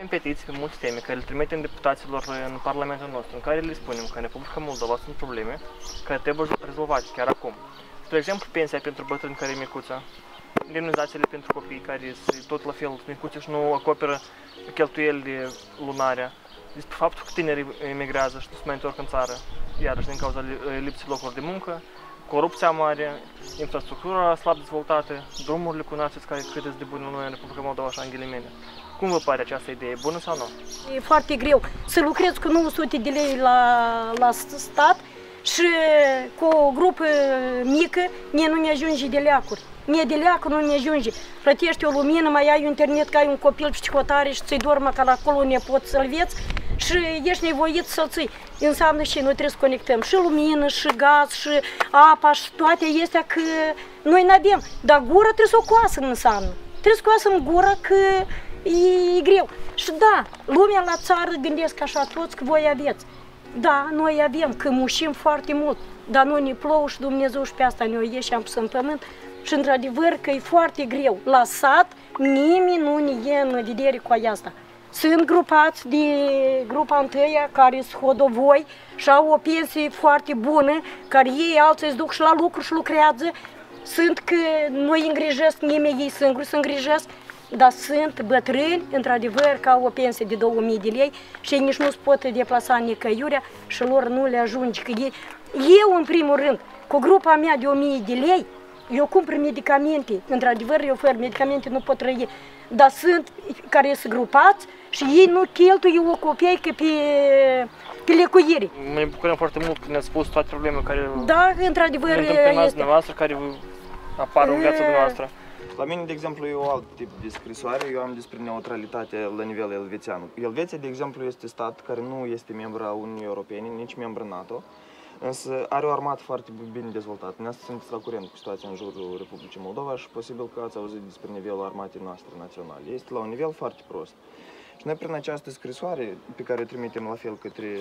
petiții pe multe teme care le trimitem deputaților în Parlamentul nostru, în care le spunem că în Republica Moldova sunt probleme care trebuie rezolvate chiar acum. Spre exemplu, pensia pentru bătrâni care e micuță, indemnizațiile pentru copii care sunt tot la fel micuțe și nu acoperă cheltuielile lunare, despre faptul că tinerii emigrează și nu se mai întorc în țară, iarăși din cauza lipsei locurilor de muncă, corupția mare, infrastructura slab dezvoltată, drumurile cunoașteți care cât de bune noi în Republica Moldova, așa în ghilimele. Cum vă pare această idee? Bună sau nu? E foarte greu să lucrezi cu 900 de lei la stat și cu o grupă mică nu ne ajunge de leacuri. Mie de leacuri nu ne ajunge. Plătești o lumină, mai ai internet, că ai un copil psihotare și ți-i dormă ca la acolo ne poți să-l vieți și ești nevoit să-l ții. Înseamnă și noi trebuie să conectăm și lumină, și gaz, și apa, și toate astea că noi n-avem. Dar gura trebuie să o coasă înseamnă. Trebuie să coasă gura că e greu. Și da, lumea la țară gândesc așa toți că voi aveți. Da, noi avem, că mușim foarte mult, dar nu ne plouă și Dumnezeu și pe asta ne-o ieși, am pus în pământ. Și într-adevăr că e foarte greu. La sat nimeni nu ne e în vedere cu asta. Sunt grupați de grupa întâia care sunt hodovoi și au o pensie foarte bună, care ei alții îți duc și la lucru și lucrează. Sunt că nu îi îngrijesc nimeni, ei singuri se îngrijesc, dar sunt bătrâni, într-adevăr, că au o pensie de 2000 de lei și ei nici nu se pot deplasa nicăiurea și lor nu le ajunge. Că eu, în primul rând, cu grupa mea de 1000 de lei, eu cumpăr medicamente, într-adevăr, eu fără medicamente nu pot trăi, dar sunt care sunt grupați și ei nu cheltuie o copeică pe lecuire. Ne bucurăm foarte mult că ne-ați spus toate problemele care da, într-adevăr, întâmplă dumneavoastră, care apar în viața dumneavoastră. La mine, de exemplu, e un alt tip de scrisoare, eu am despre neutralitate la nivel elvețian. Elveția, de exemplu, este stat care nu este membru al Uniunii Europene, nici membru NATO, însă are o armată foarte bine dezvoltată. Dumneavoastră sunteți la curent cu situația în jurul Republicii Moldova și posibil că ați auzit despre nivelul armatei noastre naționale. Este la un nivel foarte prost. Și noi, prin această scrisoare, pe care o trimitem la fel către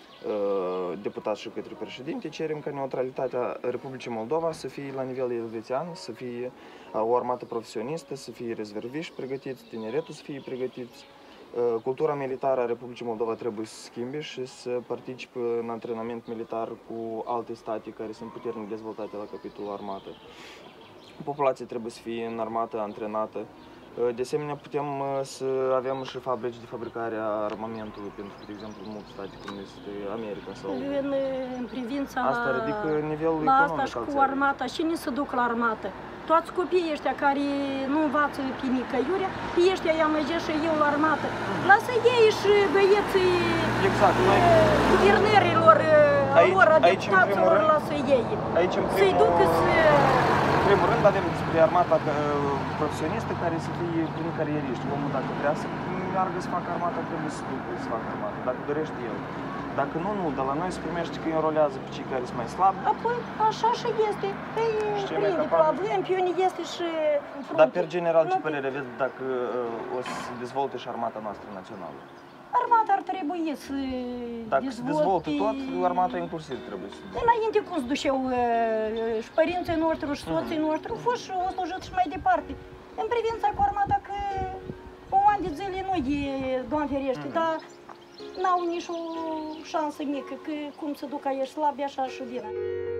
deputați și către președinte, cerem ca neutralitatea Republicii Moldova să fie la nivel elvețian, să fie o armată profesionistă, să fie rezerviști pregătiți, tineretul să fie pregătiți. Cultura militară a Republicii Moldova trebuie să se schimbe și să participe în antrenament militar cu alte state care sunt puternic dezvoltate la capitolul armată. Populația trebuie să fie în armată, antrenată. De asemenea, putem să avem și fabrici de fabricare a armamentului, pentru că, de exemplu, în multe state, cum este America sau... În privința asta ridică nivelul la economic asta și cu armata, cine se duc la armată? Toți copiii ăștia care nu învață pe nicăiurea, pe ăștia i-am merge și eu la armată. Lasă ei și băieții guvernărilor, lor, deputaților, lasă ei. Să-i ducă să... În primul rând avem despre armata profesionistă care să fie prin carieriști. Omul, dacă vrea să meargă să facă armata, trebuie să ducă să facă armata, dacă dorește el. Dacă nu, dar la noi se primește că îi înrolează pe cei care sunt mai slabi. Apoi, așa și este. Păi, prinde probleme, pe unii este și în frunte. Dar, per general, ce părere aveți dacă o să se dezvolte și armata noastră națională? Armata ar trebui să dacă se dezvoltă tot, armata inclusiv trebuie să... Înainte cum se duceau și părinții noștri și soții noștri, au fost și au slujit și mai departe. În privința cu armata că un an de zile nu e, Doamne ferește, dar n-au nici o șansă mică, că cum se duc aici slabi, așa și vină.